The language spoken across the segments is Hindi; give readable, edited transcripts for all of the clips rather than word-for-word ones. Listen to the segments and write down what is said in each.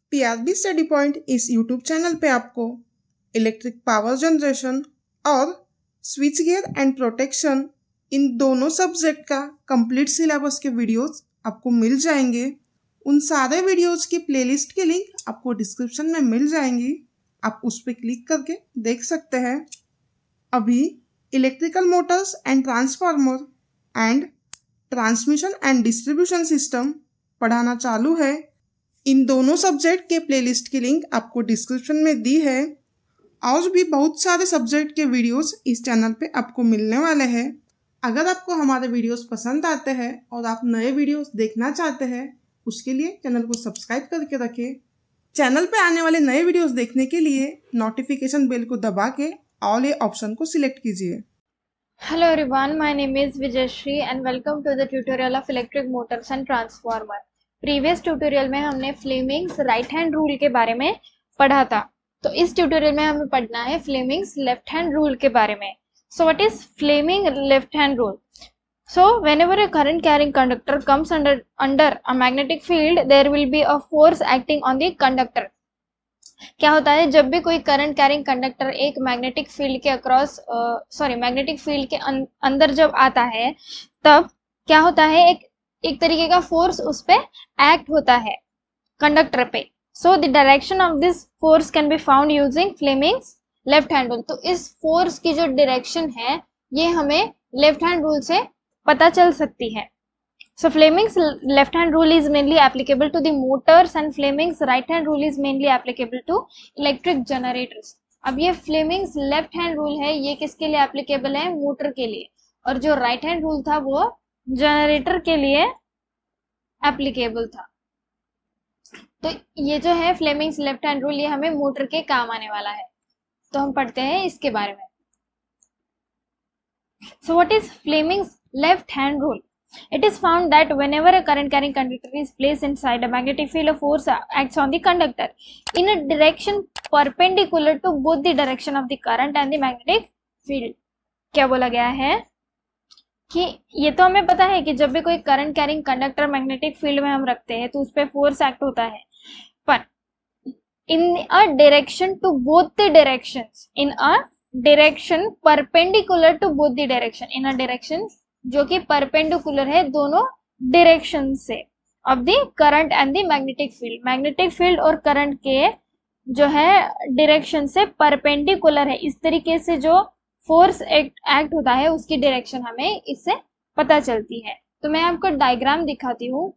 पीआरबी स्टडी पॉइंट इस यूट्यूब चैनल पे आपको इलेक्ट्रिक पावर जनरेशन और स्विच गियर एंड प्रोटेक्शन इन दोनों सब्जेक्ट का कंप्लीट सिलेबस के वीडियोस आपको मिल जाएंगे। उन सारे वीडियोस की प्लेलिस्ट के लिंक आपको डिस्क्रिप्शन में मिल जाएंगी, आप उस पर क्लिक करके देख सकते हैं। अभी electrical motors and transformer and transmission and distribution system पढ़ाना चालू है। इन दोनों सब्जेक्ट के प्लेलिस्ट की लिंक आपको डिस्क्रिप्शन में दी है। और भी बहुत सारे सब्जेक्ट के वीडियोस इस चैनल पे आपको मिलने वाले हैं। अगर आपको हमारे वीडियोस पसंद आते हैं और आप नए वीडियोस देखना चाहते हैं, उसके लिए चैनल को सब्सक्राइब करके रखें। चैनल पे आने वाले नए वीडियोस देखने के लिए नोटिफिकेशन बेल को दबा के ऑल ये ऑप्शन को सिलेक्ट कीजिए। Hello everyone, my name is Vijayashree and welcome to the tutorial of electric motors and transformer. Previous tutorial में हमने फ्लेमिंग्स राइट हैंड रूल के बारे में पढ़ा था, तो इस ट्यूटोरियल में हमें पढ़ना है फ्लेमिंग्स लेफ्ट हैंड रूल के बारे में। So what is Fleming left hand rule? So whenever a current carrying conductor comes under a magnetic field, there will be a force acting on the conductor. क्या होता है जब भी कोई करंट कैरिंग कंडक्टर एक मैग्नेटिक फील्ड के अक्रॉस मैग्नेटिक फील्ड के अंदर जब आता है, तब क्या होता है, एक तरीके का फोर्स उस पे एक्ट होता है कंडक्टर पे। So the direction of this force can be found using Fleming's left hand rule. तो इस फोर्स की जो डायरेक्शन है ये हमें लेफ्ट हैंड रूल से पता चल सकती है। So Fleming's left hand rule is mainly applicable to the motors and Fleming's right hand rule is mainly applicable to electric generators. अब ये Fleming's left hand rule है, ये किसके लिए applicable है? मोटर के लिए। और जो right hand rule था वो जनरेटर के लिए applicable था। तो ये जो है Fleming's left hand rule, ये हमें मोटर के काम आने वाला है। तो हम पढ़ते हैं इसके बारे में। So what is Fleming's left hand rule? It is found that whenever a current carrying conductor is placed inside a magnetic field, a force acts on the conductor in a direction perpendicular to both the direction of the current and the magnetic field. क्या बोला गया है कि ये तो हमें पता है कि जब भी कोई current carrying conductor magnetic field में हम रखते हैं तो उस पर फोर्स एक्ट होता है, पर in a direction to both the directions, in a direction perpendicular to both the direction, in a direction जो कि परपेंडिकुलर है दोनों डायरेक्शन से of the current and the magnetic field. Magnetic field और करंट के जो है डायरेक्शन से परपेंडिकुलर है, इस तरीके से जो फोर्स एक्ट होता है उसकी डायरेक्शन हमें इससे पता चलती है। तो मैं आपको डायग्राम दिखाती हूँ।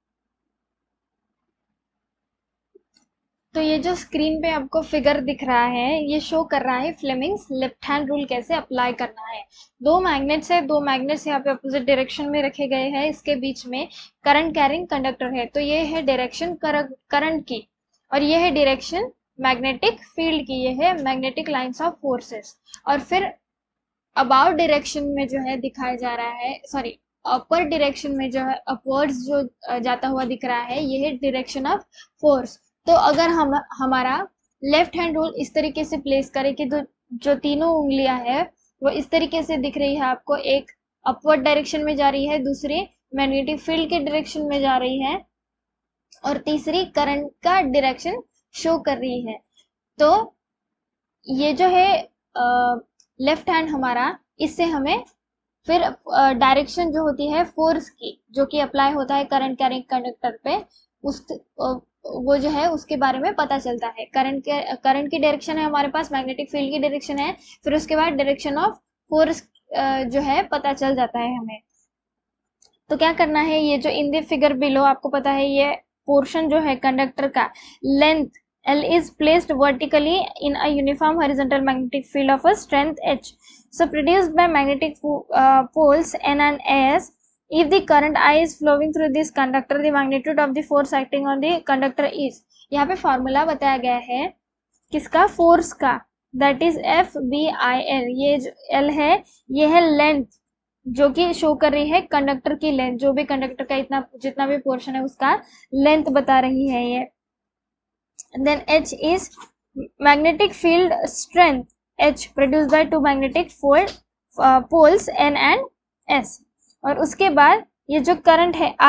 तो ये जो स्क्रीन पे आपको फिगर दिख रहा है ये शो कर रहा है फ्लेमिंग्स लेफ्ट हैंड रूल कैसे अप्लाई करना है। दो मैग्नेट्स है, दो मैग्नेट्स यहाँ पे अपोजिट डायरेक्शन में रखे गए हैं, इसके बीच में करंट कैरिंग कंडक्टर है। तो ये है डायरेक्शन करंट की और ये है डायरेक्शन मैग्नेटिक फील्ड की, ये है मैग्नेटिक लाइन्स ऑफ फोर्सेस। और फिर अबाउट डायरेक्शन में जो है दिखाया जा रहा है, सॉरी अपर डायरेक्शन में जो है अपवर्ड्स जो जाता हुआ दिख रहा है, ये है डायरेक्शन ऑफ फोर्स। तो अगर हमारा लेफ्ट हैंड रूल इस तरीके से प्लेस करें कि जो तीनों उंगलियां हैं वो इस तरीके से दिख रही है आपको, एक अपवर्ड डायरेक्शन में जा रही है, दूसरी मैग्नेटिक फील्ड के डायरेक्शन में जा रही है और तीसरी करंट का डायरेक्शन शो कर रही है। तो ये जो है लेफ्ट हैंड हमारा, इससे हमें फिर डायरेक्शन जो होती है फोर्स की जो कि अप्लाई होता है करंट कैरिंग कंडक्टर पे, उस वो जो है उसके बारे में पता चलता है। करंट की डायरेक्शन है हमारे पास, मैग्नेटिक फील्ड की डायरेक्शन है, फिर उसके बाद डायरेक्शन ऑफ फोर्स जो है पता चल जाता है हमें। तो क्या करना है, ये जो इन द फिगर बिलो आपको पता है ये पोर्शन जो है कंडक्टर का length L is placed vertically in a uniform horizontal magnetic field of a strength H. So produced by magnetic poles N and S. If the current I is flowing through this conductor, the magnitude of the force acting on the conductor is, यहाँ पे फॉर्मूला बताया गया है किसका, फोर्स का, that is FBIL। ये जो L है ये है लेंथ जो कि शो कर रही है कंडक्टर की लेंथ, जो भी कंडक्टर का इतना जितना भी पोर्शन है उसका लेंथ बता रही है ये। Then H is magnetic field strength H produced by two magnetic poles N and S। और उसके बाद ये जो करंट है I,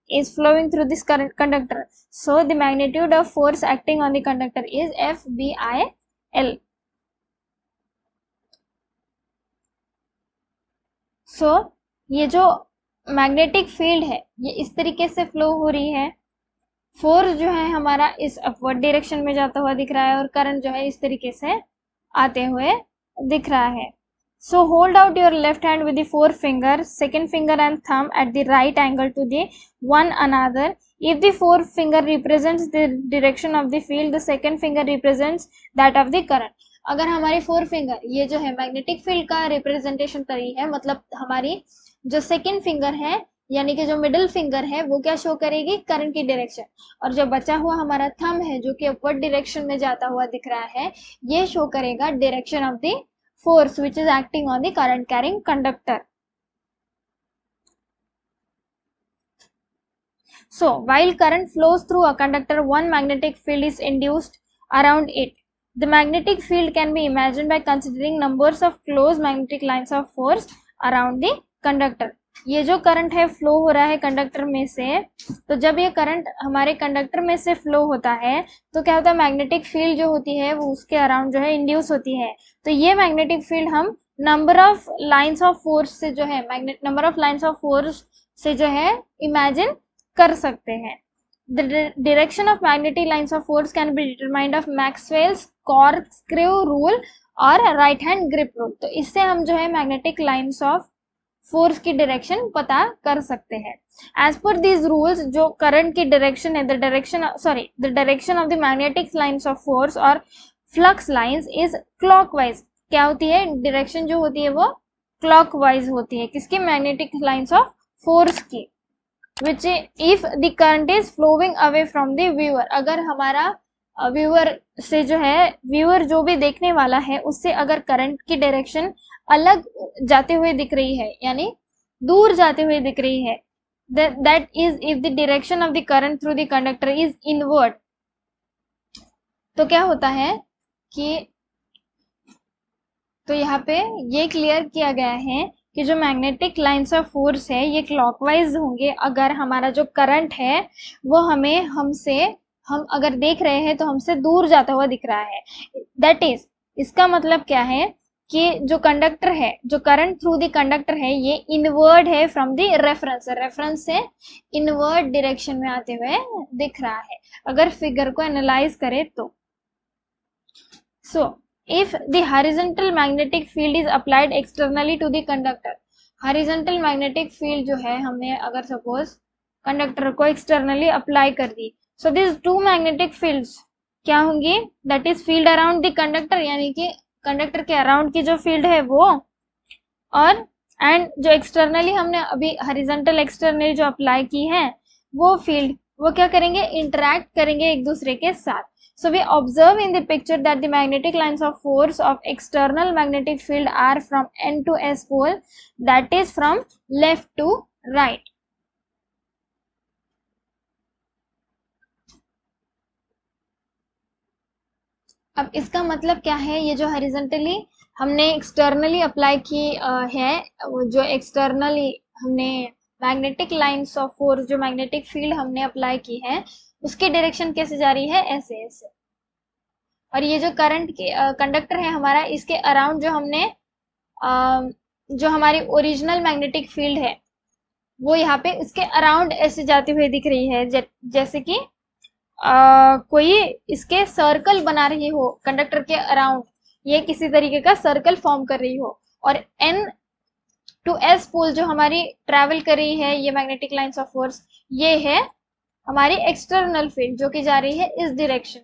is flowing through this current conductor. So the magnitude of force acting on the conductor is FBIL. So ये जो मैग्नेटिक फील्ड है ये इस तरीके से फ्लो हो रही है, फोर्स जो है हमारा इस अपवर्ड डायरेक्शन में जाता हुआ दिख रहा है और करंट जो है इस तरीके से आते हुए दिख रहा है. So hold out your left hand with the forefinger, second finger and thumb at the right angle to the one another. If the forefinger represents the direction of the field, the second finger represents that of the current. अगर हमारी फोर फिंगर ये जो है मैग्नेटिक फील्ड का रिप्रेजेंटेशन कर रही है, मतलब हमारी जो सेकंड फिंगर है यानी कि जो मिडिल फिंगर है वो क्या शो करेगी, करंट की डायरेक्शन, और जो बचा हुआ हमारा थंब है जो कि अपवर्ड डायरेक्शन में जाता हुआ दिख रहा है ये शो करेगा direction of the force which is acting on the current carrying conductor. So while current flows through a conductor, one magnetic field is induced around it. The magnetic field can be imagined by considering numbers of closed magnetic lines of force around the conductor. ये जो करंट है फ्लो हो रहा है कंडक्टर में से, तो जब ये करंट हमारे कंडक्टर में से फ्लो होता है तो क्या होता है, मैग्नेटिक फील्ड जो होती है वो उसके अराउंड जो है इंड्यूस होती है. तो ये मैग्नेटिक फील्ड हम number of lines of force से जो है number of lines of force से जो है इमेजिन कर सकते हैं. The direction of magnetic lines of force can be determined of Maxwell's corkscrew rule और राइट हैंड ग्रिप रूल. तो इससे हम जो है मैग्नेटिक लाइंस ऑफ फोर्स की डायरेक्शन पता कर सकते हैं. एज पर दीज रूल्स जो करंट की डायरेक्शन है, the direction of the magnetic lines of force और फ्लक्स लाइंस इज क्लॉकवाइज. क्या होती है, डायरेक्शन जो होती है वो क्लॉकवाइज होती है, किसकी, मैग्नेटिक लाइंस ऑफ फोर्स की. Which if the current is flowing away from the viewer, अगर हमारा व्यूअर से जो है, व्यूअर जो भी देखने वाला है उससे अगर करंट की डायरेक्शन अलग जाते हुए दिख रही है यानी दूर जाते हुए दिख रही है, that is if the direction of the current through the conductor is inward. तो क्या होता है कि तो यहाँ पे ये क्लियर किया गया है कि जो मैग्नेटिक लाइंस ऑफ फोर्स है ये क्लॉकवाइज होंगे अगर हमारा जो करंट है वो हम अगर देख रहे हैं तो हमसे दूर जाता हुआ दिख रहा है. दैट इज, इसका मतलब क्या है कि जो कंडक्टर है, जो करंट थ्रू द कंडक्टर है ये इनवर्ड है फ्रॉम द रेफरेंस से इनवर्ड डायरेक्शन में आते हुए दिख रहा है अगर फिगर को एनालाइज करें तो. So if the horizontal magnetic field is applied externally to the conductor, horizontal magnetic field जो है हमने अगर सपोज कंडक्टर को एक्सटर्नली अप्लाई कर दी, so this two magnetic fields क्या होंगी, that is field around the conductor, यानी कि कंडक्टर के अराउंड की जो फील्ड है वो, और एंड जो एक्सटर्नली हमने अभी हॉरिजॉन्टल एक्सटर्नली जो अप्लाई की है वो फील्ड वो क्या करेंगे, इंटरैक्ट करेंगे एक दूसरे के साथ. So we observe in the picture that the magnetic lines of force of external magnetic field are from N to S pole, that is from left to right. अब इसका मतलब क्या है, ये जो हॉरिजॉन्टली हमने एक्सटर्नली अप्लाई की है, जो एक्सटर्नली हमने मैग्नेटिक लाइंस ऑफ फोर्स, जो मैग्नेटिक फील्ड हमने अप्लाई की है उसकी डायरेक्शन कैसे जा रही है, ऐसे ऐसे. और ये जो करंट के कंडक्टर है हमारा, इसके अराउंड जो हमने जो हमारी ओरिजिनल मैग्नेटिक फील्ड है वो यहाँ पे उसके अराउंड ऐसे जाती हुई दिख रही है, जैसे कि कोई इसके सर्कल बना रही हो कंडक्टर के अराउंड, ये किसी तरीके का सर्कल फॉर्म कर रही हो. और N टू S पोल जो हमारी ट्रैवल कर रही है ये मैग्नेटिक लाइंस ऑफ फोर्स, ये है हमारी एक्सटर्नल फील्ड जो कि जा रही है इस डायरेक्शन में.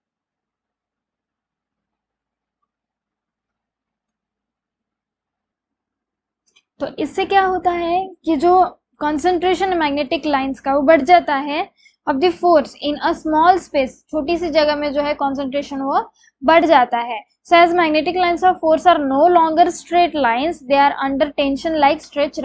तो इससे क्या होता है कि जो कॉन्सेंट्रेशन मैग्नेटिक लाइंस का वो बढ़ जाता है of the force in a small space, छोटी सी जगह में जो है कॉन्सेंट्रेशन वो बढ़ जाता है. So as magnetic lines of force are no longer straight lines, they are under tension like stretch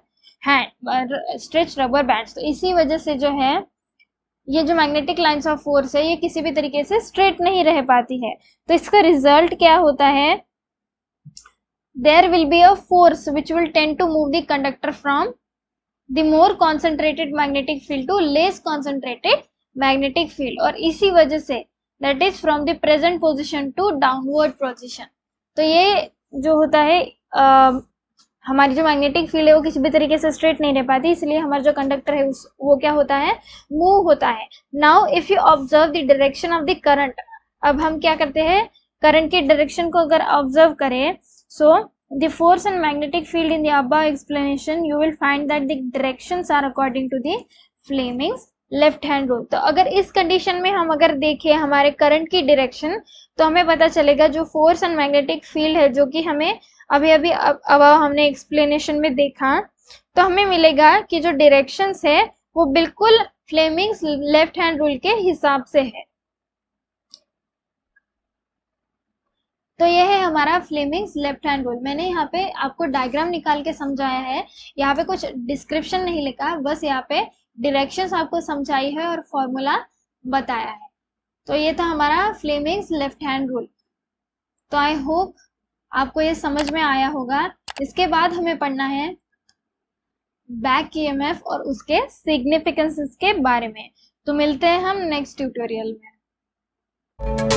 rubber bands. तो इसी वजह से जो है ये जो मैग्नेटिक लाइंस ऑफ फोर्स है ये किसी भी तरीके से स्ट्रेट नहीं रह पाती है. तो इसका रिजल्ट क्या होता है, there will be a force which will tend to move the conductor from the more concentrated magnetic field to less concentrated magnetic field, और इसी वजह से that is from the present position to downward position. तो ये जो होता है हमारी जो मैग्नेटिक फील्ड है वो किसी भी तरीके से स्ट्रेट नहीं रह पाती, इसलिए हमारा जो कंडक्टर है वो क्या होता है, मूव होता है। Now if you observe the direction of the current, अब हम क्या करते हैं, करंट की डायरेक्शन को अगर ऑब्जर्व करें, so the force and magnetic field in the above explanation you will find that the directions are according to the Fleming's left hand rule. तो अगर इस कंडीशन में हम अगर देखें हमारे करंट की डायरेक्शन, तो हमें पता चलेगा जो फोर्स एंड मैग्नेटिक फील्ड है जो कि हमें अभी अभी अब हमने एक्सप्लेनेशन में देखा, तो हमें मिलेगा कि जो डायरेक्शंस है वो बिल्कुल फ्लेमिंग्स लेफ्ट हैंड रूल के हिसाब से है। तो ये है हमारा फ्लेमिंग्स लेफ्ट हैंड रूल। मैंने यहाँ पे आपको डायग्राम निकाल के समझाया है, यहाँ पे कुछ डिस्क्रिप्शन नहीं लिखा, बस यहाँ पे डायरेक्शंस आपको समझाई है और फॉर्मूला बताया है। तो ये था हमारा फ्लेमिंग्स लेफ्ट हैंड रूल। तो आई होप आपको ये समझ में आया होगा। इसके बाद हमें पढ़ना है बैक ईएमएफ और उसके सिग्निफिकेंसेस के बारे में। तो मिलते हैं हम नेक्स्ट ट्यूटोरियल में।